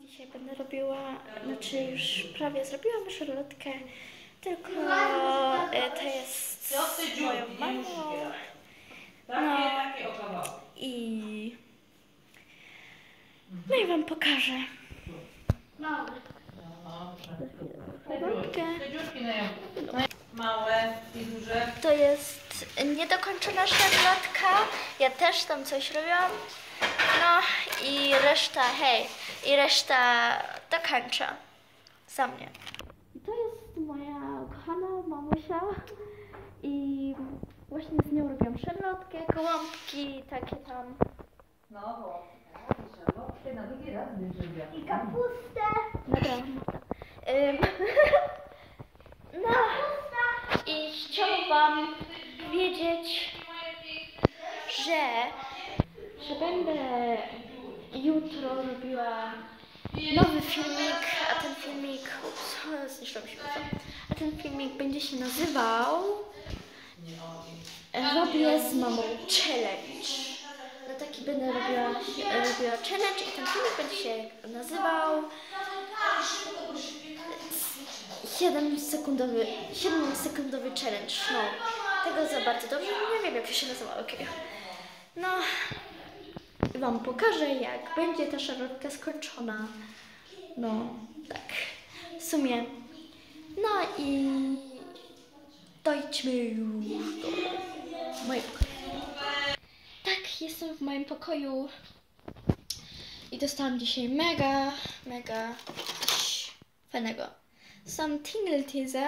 Dzisiaj będę robiła, znaczy już prawie zrobiłam szarlotkę, tylko to jest z moją mamą. No i wam pokażę. Małe i duże. To jest niedokończona szarlotka. Ja też tam coś robiłam. No i reszta, reszta dokończa za mnie. I to jest moja kochana mamusia. I właśnie z nią robiłam szarlotkę, gołąbki, takie tam. No bo szarlotkę na drugi raz wyżywiam. I kapustę. Naprawdę. No i chciałam wam powiedzieć, że będę jutro robiła nowy filmik, a ten filmik, zniszczyłam się a ten filmik będzie się nazywał Robię z mamą challenge. No taki będę robiła challenge i ten filmik będzie się nazywał 7-sekundowy challenge. No, tego za bardzo dobrze nie wiem, jak to się nazywa. Okay. No, i wam pokażę, jak będzie ta szarlotka skończona. No, tak. W sumie. No i dojdźmy już do mojego pokoju. Tak, jestem w moim pokoju i dostałam dzisiaj mega coś fajnego. Sam Tingle Teaser.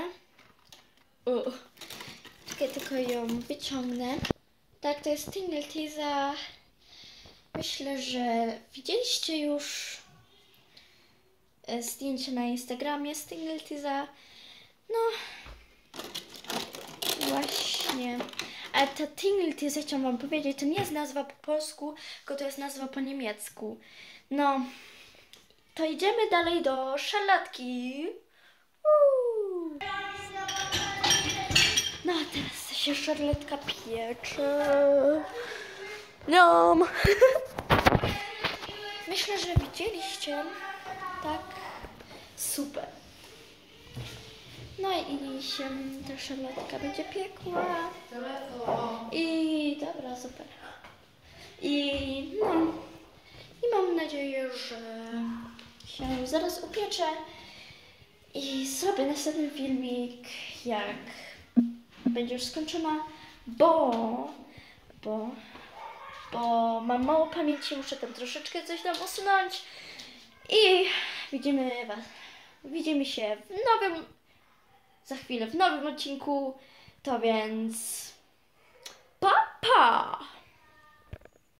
Czekaj, tylko ją wyciągnę. Tak, to jest Tingle Teaser. Myślę, że widzieliście już zdjęcie na Instagramie z Tingle Teaser. No, właśnie. Ale to Tingle Teaser, chciałam wam powiedzieć, to nie jest nazwa po polsku, tylko to jest nazwa po niemiecku. No, to idziemy dalej do szarlotki. No a teraz się szarlotka piecze. No. Myślę, że widzieliście. Tak. Super. No i się ta szarlotka będzie piekła. I dobra, super. I no. I mam nadzieję, że się zaraz upiecze. I zrobię następny filmik, jak będzie już skończona, bo mam mało pamięci, muszę tam troszeczkę coś tam usunąć. I widzimy się za chwilę w nowym odcinku, to więc pa!